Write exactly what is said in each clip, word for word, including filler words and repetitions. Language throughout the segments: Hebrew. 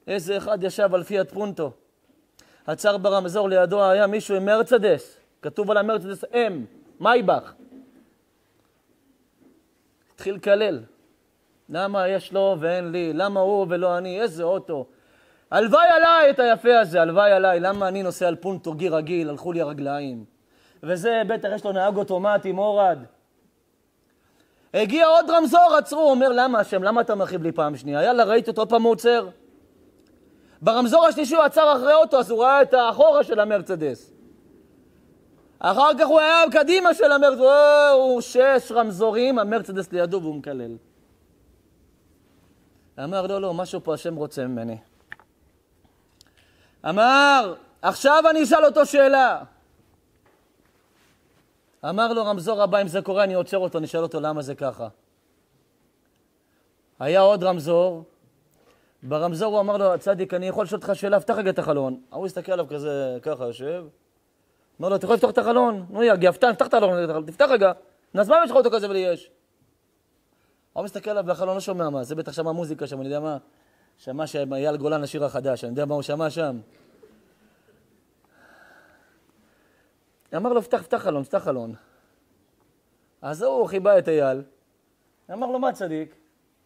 איזה אחד ישב על פיאט פונטו. עצר ברמזור, לידו היה מישהו עם מרצדס. כתוב על המרצדס אם, מייבך. התחיל לקלל. למה יש לו ואין לי? למה הוא ולא אני? איזה אוטו? הלוואי עליי את היפה הזה, הלוואי עליי. למה אני נוסע על פונטו גיר רגיל? הלכו לי הרגליים. וזה בטח יש לו נהג אוטומטי, מורד. הגיע עוד רמזור, עצרו, אומר, למה השם? למה אתה מרחיב לי פעם שנייה? יאללה, ראיתי אותו פעם הוא עוצר. ברמזור השלישי הוא עצר אחרי אוטו, אז הוא ראה את האחורה של המרצדס. אחר כך הוא היה קדימה של המרצדס, הוא שש רמזורים, המרצדס לידו והוא מקלל. אמר, לא, לא, משהו פה השם רוצה ממני. אמר, עכשיו אני אשאל אותו שאלה. אמר לו, רמזור הבא, אם זה קורה, אני עוצר אותו, אני אשאל אותו למה זה ככה. היה עוד רמזור, ברמזור הוא אמר לו, צדיק, אני יכול לשאול אותך שאלה, פתח רגע את החלון. הוא הסתכל עליו כזה, ככה יושב. אמר לו, אתה יכול לפתוח את החלון? נו, יא, גאפתן, פתח את החלון, תפתח רגע. אז מה יש לך אותו כזה ולי יש? הוא מסתכל עליו והחלון לא שומע מה, זה בטח שמע מוזיקה שם, אני יודע מה. שמע שאייל גולן השיר החדש, אני יודע מה הוא שמע שם. אמר לו, פתח, פתח חלון, פתח חלון. אז הוא חיבה את אייל. אמר לו, מה צדיק?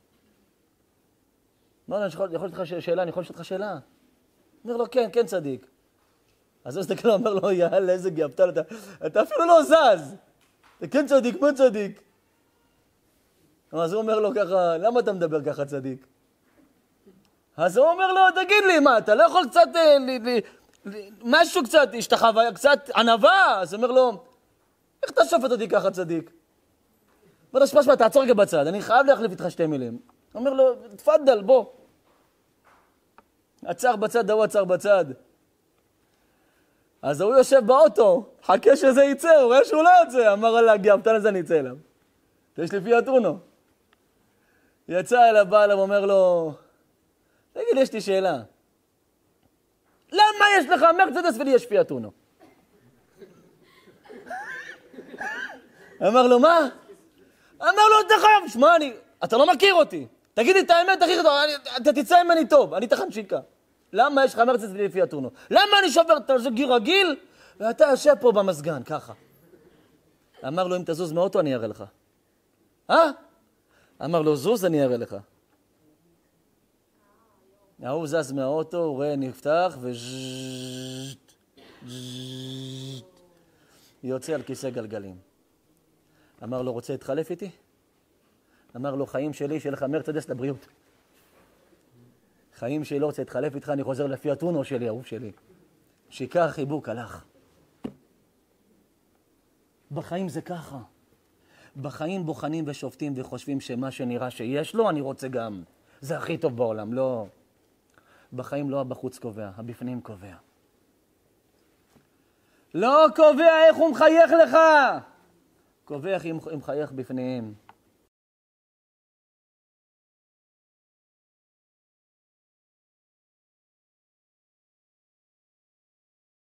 אמר לו, אני יכול לשאול אותך שאלה, אני יכול לשאול אותך שאלה? אומר לו, כן, כן צדיק. אז הוא הסתכל, אומר לו, יאללה, איזה גאפתן, אתה, אתה אפילו לא זז. כן צדיק, מה צדיק? אז הוא אומר לו ככה, למה אתה מדבר ככה צדיק? אז הוא אומר לו, תגיד לי, מה, אתה לא יכול קצת, לי, לי, לי, משהו קצת, השתחווה, קצת ענווה? אז הוא אומר לו, איך אתה שופט אותי ככה צדיק? אומר לו, שמה, שמה, תעצור רגע בצד, אני חייב להחליף איתך שתי מילים. הוא אומר לו, תפדל, בוא. עצר בצד, הוא עצר בצד. אז הוא יושב באוטו, חכה שזה יצא, הוא רואה שהוא לא יוצא. אמר עליו, גאפתן הזה אני אצא אליו. יש לי פיאט אונו. יצא אליו, בא אליו, אומר לו, תגיד, יש לי שאלה. למה יש לך מרצדס ולי יש פיאט אונו? אמר לו, מה? אמר לו, אתה חייב, שמע, אני, אתה לא מכיר אותי. תגיד לי את האמת, הכי טוב, אתה תצא ממני טוב, אני תחן שיקה. למה יש לך מרצדס ולי פיאט אונו? למה אני שובר את זה גיר רגיל, ואתה יושב פה במסגן, ככה. אמר לו, אם תזוז מאוטו, אני אראה לך. אה? אמר לו, זוז, אני אראה לך. הוא זז מהאוטו, הוא רואה, נפתח, וז'ז'ז'ז' יוצא על כיסא גלגלים. אמר לו, רוצה להתחלף איתי? אמר לו, חיים שלי, שיהיה לך מרצדס לבריאות. חיים שלי, לא רוצה להתחלף איתך, אני חוזר לפיאט אונו שלי, אהוב שלי. שיקר חיבוק, הלך. בחיים זה ככה. בחיים בוחנים ושופטים וחושבים שמה שנראה שיש לו, אני רוצה גם. זה הכי טוב בעולם, לא. בחיים לא הבחוץ קובע, הבפנים קובע. לא קובע איך הוא מחייך לך. קובע איך הוא מחייך בפנים.